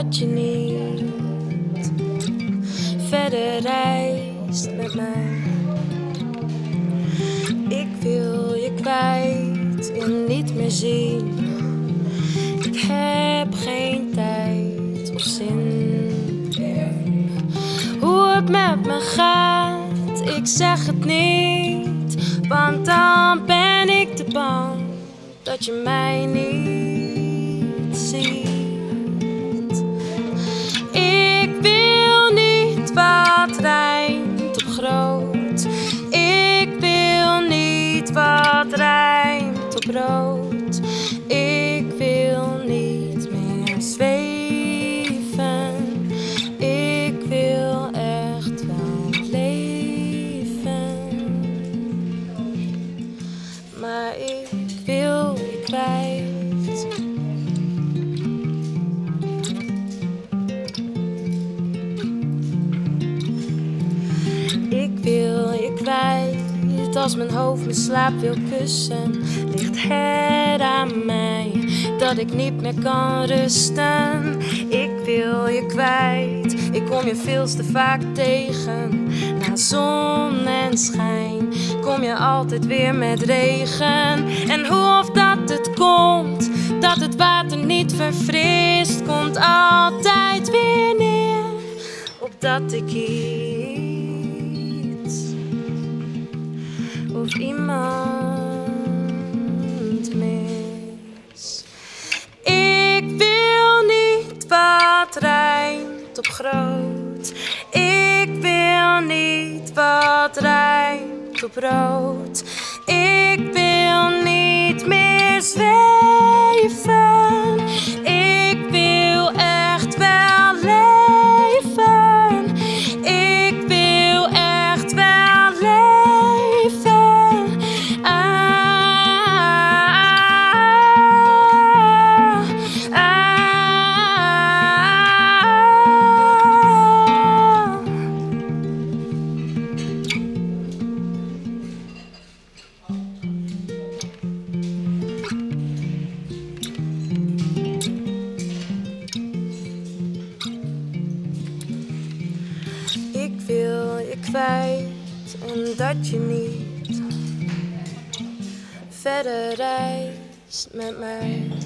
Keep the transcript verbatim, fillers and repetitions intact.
dat je niet verder reist met mij. Ik wil je kwijt en niet meer zien. Ik heb geen tijd of zin in hoe het met me gaat. Ik zeg het niet, want dan ben ik te bang dat je mij niet ziet. Ik wil niet wat rijmt op groot. Ik wil niet wat rijmt op rood. Ik wil niet meer zweven. Ik wil echt wel leven. Maar ik wil je kwijt. Ik wil je kwijt. Als mijn hoofd mijn slaap wil kussen, ligt het aan mij dat ik niet meer kan rusten. Ik wil je kwijt. Ik kom je veel te vaak tegen. Na zon en schijn kom je altijd weer met regen. En hoe of dat het komt, dat het water niet verfrist, komt altijd weer neer op dat ik iets of iemand mis. Ik wil niet wat rijmt op groot. Ik wil niet wat rijmt op rood. Ik wil niet meer zweven. Ik wil echt wel leven. Ik wil echt wel leven. Ik wil je kwijt en dat je niet verder reist met mij.